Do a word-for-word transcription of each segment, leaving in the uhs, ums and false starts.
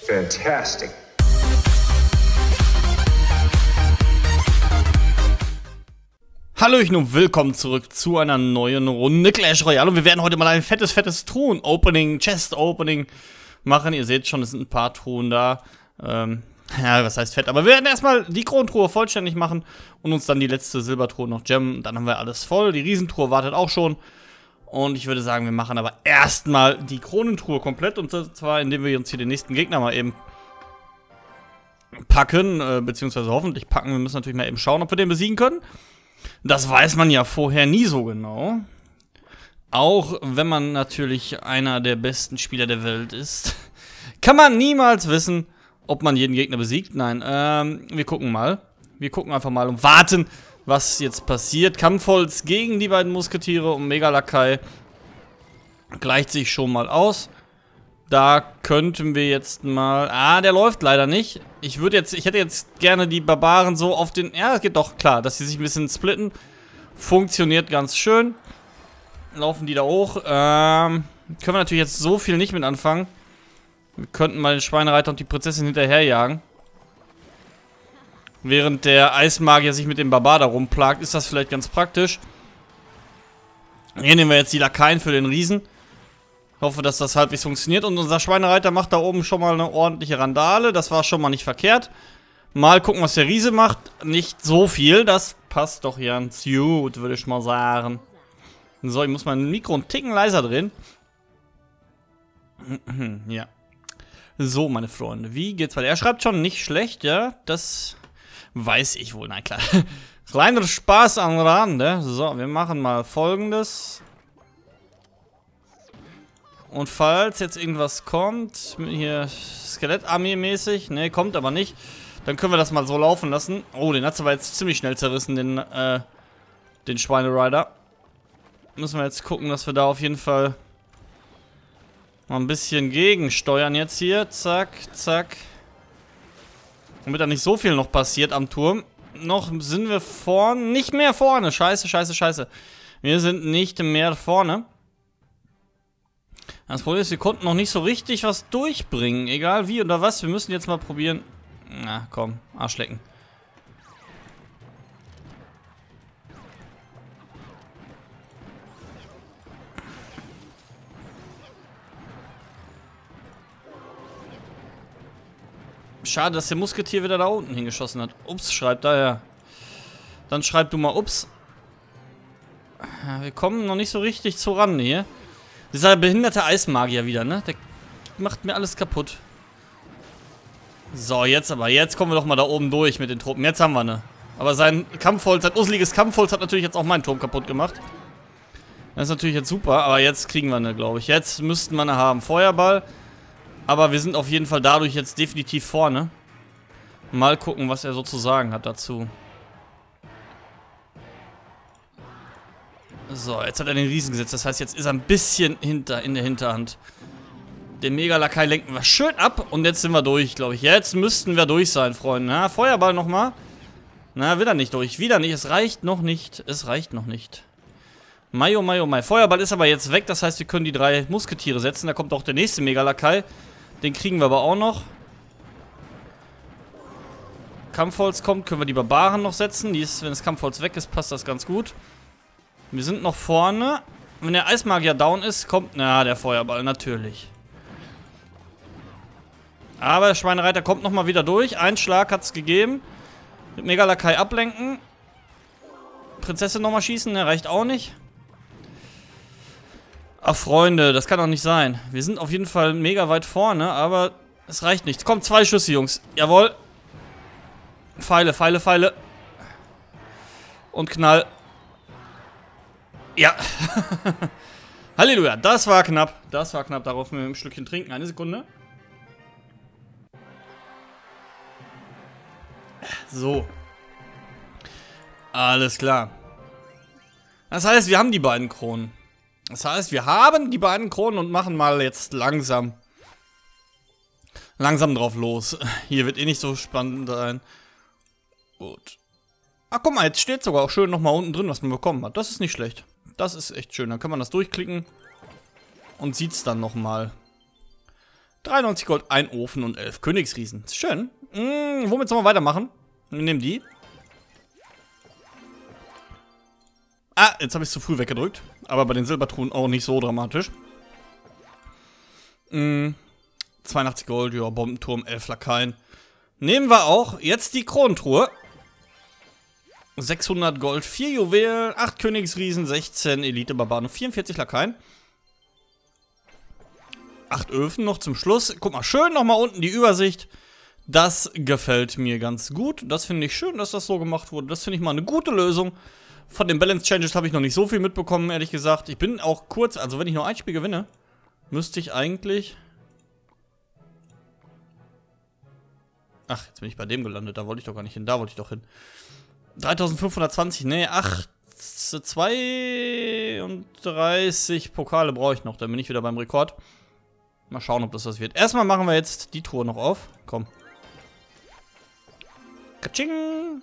Fantastic. Hallöchen und willkommen zurück zu einer neuen Runde Clash Royale. Und wir werden heute mal ein fettes, fettes Truhen-Opening, Chest-Opening machen. Ihr seht schon, es sind ein paar Truhen da. Ähm, ja, was heißt fett? Aber wir werden erstmal die Kronentruhe vollständig machen und uns dann die letzte Silbertruhe noch gemmen. Dann haben wir alles voll. Die Riesentruhe wartet auch schon. Und ich würde sagen, wir machen aber erstmal die Kronentruhe komplett. Und zwar, indem wir uns hier den nächsten Gegner mal eben packen. Äh, beziehungsweise hoffentlich packen. Wir müssen natürlich mal eben schauen, ob wir den besiegen können. Das weiß man ja vorher nie so genau. Auch wenn man natürlich einer der besten Spieler der Welt ist, kann man niemals wissen, ob man jeden Gegner besiegt. Nein, ähm, wir gucken mal. Wir gucken einfach mal und warten, was jetzt passiert. Kampfholz gegen die beiden Musketiere und Megalakai gleicht sich schon mal aus. Da könnten wir jetzt mal... Ah, der läuft leider nicht. Ich würde jetzt... Ich hätte jetzt gerne die Barbaren so auf den... Ja, es geht doch, klar, dass sie sich ein bisschen splitten. Funktioniert ganz schön. Laufen die da hoch. Ähm... Können wir natürlich jetzt so viel nicht mit anfangen. Wir könnten mal den Schweinereiter und die Prinzessin hinterherjagen. Während der Eismagier sich mit dem Barbar da rumplagt, ist das vielleicht ganz praktisch. Hier nehmen wir jetzt die Lakaien für den Riesen. Ich hoffe, dass das halbwegs funktioniert. Und unser Schweinereiter macht da oben schon mal eine ordentliche Randale. Das war schon mal nicht verkehrt. Mal gucken, was der Riese macht. Nicht so viel. Das passt doch ganz gut, würde ich mal sagen. So, ich muss mein Mikro einen Ticken leiser drehen. Ja. So, meine Freunde. Wie geht's weiter? Er schreibt schon nicht schlecht, ja. Das weiß ich wohl. Nein, klar. Kleiner Spaß am Rande. So, wir machen mal Folgendes. Und falls jetzt irgendwas kommt, hier Skelettarmee-mäßig, ne, kommt aber nicht, dann können wir das mal so laufen lassen. Oh, den hat es aber jetzt ziemlich schnell zerrissen, den, äh, den Schweinerider. Müssen wir jetzt gucken, dass wir da auf jeden Fall mal ein bisschen gegensteuern jetzt hier. Zack, zack. Damit da nicht so viel noch passiert am Turm. Noch sind wir vorne, nicht mehr vorne. Scheiße, scheiße, scheiße. Wir sind nicht mehr vorne. Das Problem ist, wir konnten noch nicht so richtig was durchbringen. Egal wie oder was. Wir müssen jetzt mal probieren. Na, komm. Arschlecken. Schade, dass der Musketier wieder da unten hingeschossen hat. Ups, schreibt da, ja. Dann schreib du mal ups. Ja, wir kommen noch nicht so richtig zur Rande hier. Dieser behinderte Eismagier wieder, ne? Der macht mir alles kaputt. So, jetzt aber. Jetzt kommen wir doch mal da oben durch mit den Truppen. Jetzt haben wir ne. Aber sein Kampfholz, sein usseliges Kampfholz hat natürlich jetzt auch meinen Turm kaputt gemacht. Das ist natürlich jetzt super, aber jetzt kriegen wir ne, glaube ich. Jetzt müssten wir eine haben. Feuerball. Aber wir sind auf jeden Fall dadurch jetzt definitiv vorne. Mal gucken, was er so zu sagen hat dazu. So, jetzt hat er den Riesen gesetzt. Das heißt, jetzt ist er ein bisschen hinter in der Hinterhand. Den Megalakai lenken wir schön ab. Und jetzt sind wir durch, glaube ich. Jetzt müssten wir durch sein, Freunde. Na, Feuerball nochmal. Na, wieder nicht durch. Wieder nicht. Es reicht noch nicht. Es reicht noch nicht. Mai, oh Mai, oh Mai. Feuerball ist aber jetzt weg. Das heißt, wir können die drei Musketiere setzen. Da kommt auch der nächste Megalakai. Den kriegen wir aber auch noch. Kampfholz kommt. Können wir die Barbaren noch setzen. Die ist, wenn das Kampfholz weg ist, passt das ganz gut. Wir sind noch vorne. Wenn der Eismagier down ist, kommt... Na, der Feuerball, natürlich. Aber der Schweinereiter kommt nochmal wieder durch. Ein Schlag hat es gegeben. Mit Megalakai ablenken. Prinzessin nochmal schießen, der reicht auch nicht. Ach, Freunde, das kann doch nicht sein. Wir sind auf jeden Fall mega weit vorne, aber es reicht nicht. Kommt, zwei Schüsse, Jungs. Jawohl. Pfeile, Pfeile, Pfeile. Und Knall. Ja. Halleluja, das war knapp. Das war knapp. Darauf mit ein Schlückchen trinken. Eine Sekunde. So. Alles klar. Das heißt, wir haben die beiden Kronen. Das heißt, wir haben die beiden Kronen und machen mal jetzt langsam langsam drauf los. Hier wird eh nicht so spannend sein. Gut. Ach, guck mal, jetzt steht sogar auch schön nochmal unten drin, was man bekommen hat. Das ist nicht schlecht. Das ist echt schön. Dann kann man das durchklicken und sieht es dann nochmal. dreiundneunzig Gold, ein Ofen und elf Königsriesen. Schön. Hm, womit sollen wir weitermachen? Wir nehmen die. Ah, jetzt habe ich es zu früh weggedrückt. Aber bei den Silbertruhen auch nicht so dramatisch. Hm, zweiundachtzig Gold, ja, Bombenturm, elf Lakaien. Nehmen wir auch jetzt die Kronentruhe. sechshundert Gold, vier Juwelen, acht Königsriesen, sechzehn Elite-Barbaren und vierundvierzig Lakaien. acht Öfen noch zum Schluss. Guck mal, schön nochmal unten die Übersicht. Das gefällt mir ganz gut. Das finde ich schön, dass das so gemacht wurde. Das finde ich mal eine gute Lösung. Von den Balance Changes habe ich noch nicht so viel mitbekommen, ehrlich gesagt. Ich bin auch kurz, also wenn ich nur ein Spiel gewinne, müsste ich eigentlich... Ach, jetzt bin ich bei dem gelandet. Da wollte ich doch gar nicht hin. Da wollte ich doch hin. dreitausendfünfhundertzwanzig, nee, ach, zweiunddreißig Pokale brauche ich noch. Dann bin ich wieder beim Rekord. Mal schauen, ob das was wird. Erstmal machen wir jetzt die Truhe noch auf. Komm. Katsching.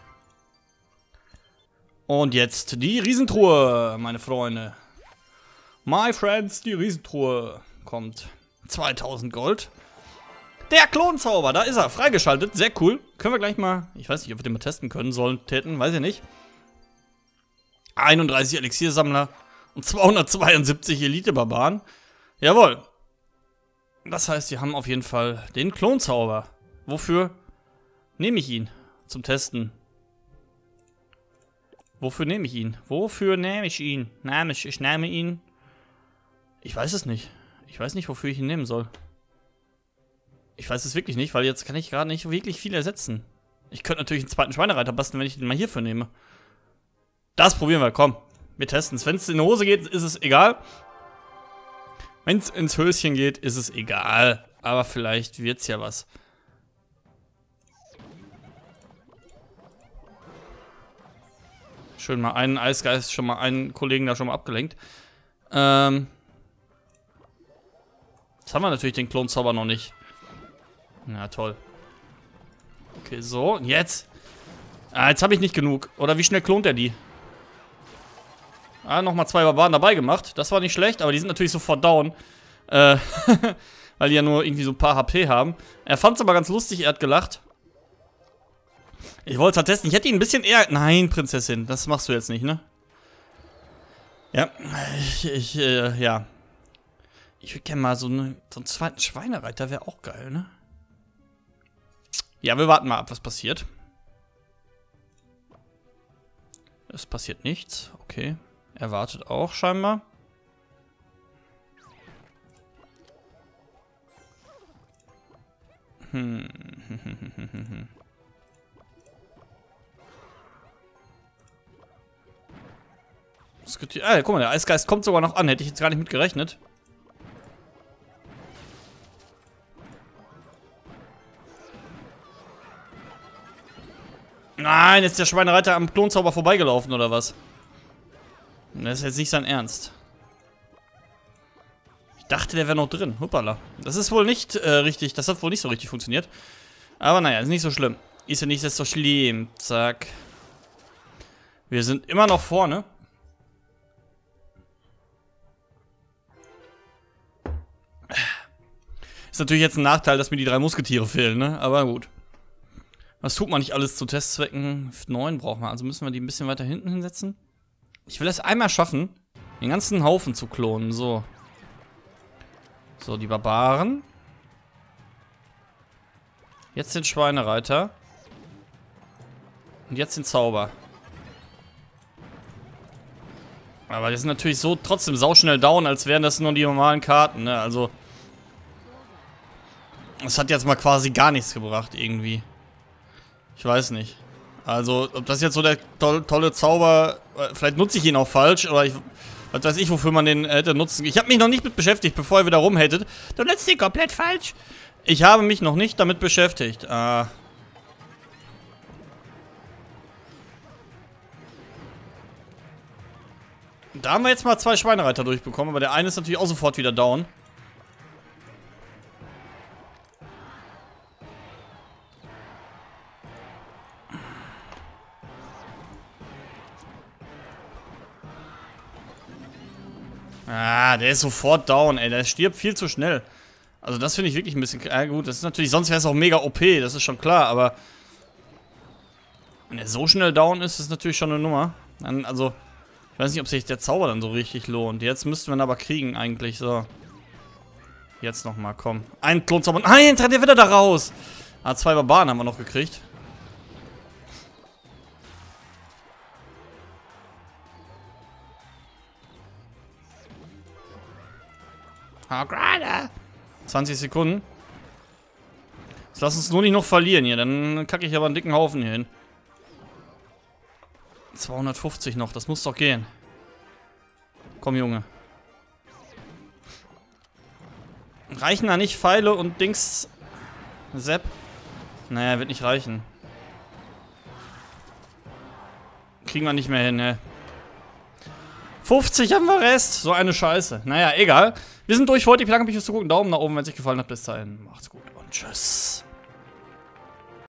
Und jetzt die Riesentruhe, meine Freunde. My friends, die Riesentruhe kommt. zweitausend Gold. Der Klonzauber, da ist er, freigeschaltet. Sehr cool. Können wir gleich mal, ich weiß nicht, ob wir den mal testen können sollen, täten, weiß ich nicht. einunddreißig Elixiersammler und zweihundertzweiundsiebzig Elite-Barbaren. Jawohl. Das heißt, wir haben auf jeden Fall den Klonzauber. Wofür nehme ich ihn? Zum Testen. Wofür nehme ich ihn? Wofür nehme ich ihn? Nehme ich, ich nehme ihn. Ich weiß es nicht. Ich weiß nicht, wofür ich ihn nehmen soll. Ich weiß es wirklich nicht, weil jetzt kann ich gerade nicht wirklich viel ersetzen. Ich könnte natürlich einen zweiten Schweinereiter basteln, wenn ich den mal hierfür nehme. Das probieren wir, komm. Wir testen es. Wenn es in die Hose geht, ist es egal. Wenn es ins Höschen geht, ist es egal. Aber vielleicht wird es ja was. Schön mal einen Eisgeist, schon mal einen Kollegen da schon mal abgelenkt. Ähm. Jetzt haben wir natürlich den Klonzauber noch nicht. Na toll. Okay, so. Und jetzt. Ah, jetzt habe ich nicht genug. Oder wie schnell klont er die? Ah, nochmal zwei Barbaren dabei gemacht. Das war nicht schlecht, aber die sind natürlich sofort down. Äh, weil die ja nur irgendwie so ein paar H P haben. Er fand es aber ganz lustig, er hat gelacht. Ich wollte es halt testen. Ich hätte ihn ein bisschen eher... Nein, Prinzessin, das machst du jetzt nicht, ne? Ja, ich, ich äh, ja. Ich würde gerne mal so, eine, so einen zweiten Schweinereiter, wäre auch geil, ne? Ja, wir warten mal ab, was passiert. Es passiert nichts. Okay. Er wartet auch scheinbar. Hm. Ah, guck mal, der Eisgeist kommt sogar noch an. Hätte ich jetzt gar nicht mit gerechnet. Nein, jetzt ist der Schweinereiter am Klonzauber vorbeigelaufen, oder was? Das ist jetzt nicht sein Ernst. Ich dachte, der wäre noch drin. Hoppala. Das ist wohl nicht äh, richtig. Das hat wohl nicht so richtig funktioniert. Aber naja, ist nicht so schlimm. Ist ja nicht so schlimm. Zack. Wir sind immer noch vorne. Ist natürlich jetzt ein Nachteil, dass mir die drei Musketiere fehlen, ne? Aber gut. Was tut man nicht alles zu Testzwecken? neun brauchen wir, also müssen wir die ein bisschen weiter hinten hinsetzen. Ich will es einmal schaffen, den ganzen Haufen zu klonen. So. So, die Barbaren. Jetzt den Schweinereiter. Und jetzt den Zauber. Aber die sind natürlich so trotzdem sauschnell down, als wären das nur die normalen Karten, ne? Also. Das hat jetzt mal quasi gar nichts gebracht, irgendwie. Ich weiß nicht. Also, ob das jetzt so der to tolle Zauber... Vielleicht nutze ich ihn auch falsch, oder ich... Was weiß ich, wofür man den hätte nutzen... Ich habe mich noch nicht mit beschäftigt, bevor ihr wieder rumhatet. Du nutzt ihn komplett falsch. Ich habe mich noch nicht damit beschäftigt. Ah. Da haben wir jetzt mal zwei Schweinereiter durchbekommen, aber der eine ist natürlich auch sofort wieder down. Ah, der ist sofort down, ey. Der stirbt viel zu schnell. Also das finde ich wirklich ein bisschen... Ja gut, das ist natürlich... Sonst wäre es auch mega O P, das ist schon klar, aber... Wenn er so schnell down ist, ist natürlich schon eine Nummer. Dann, also... Ich weiß nicht, ob sich der Zauber dann so richtig lohnt. Jetzt müssten wir ihn aber kriegen eigentlich, so. Jetzt nochmal, komm. Ein Klonzauber... Nein, jetzt rennt er wieder da raus! Ah, zwei Barbaren haben wir noch gekriegt. Ah, gerade! zwanzig Sekunden. Jetzt lass uns nur nicht noch verlieren hier, dann kacke ich aber einen dicken Haufen hier hin. zweihundertfünfzig noch, das muss doch gehen. Komm, Junge. Reichen da nicht Pfeile und Dings... Sepp? Naja, wird nicht reichen. Kriegen wir nicht mehr hin, ne? fünfzig haben wir Rest. So eine Scheiße. Naja, egal. Wir sind durch für heute. Ich bedanke mich fürs Zugucken. Daumen nach oben, wenn es euch gefallen hat. Bis dahin. Macht's gut und tschüss.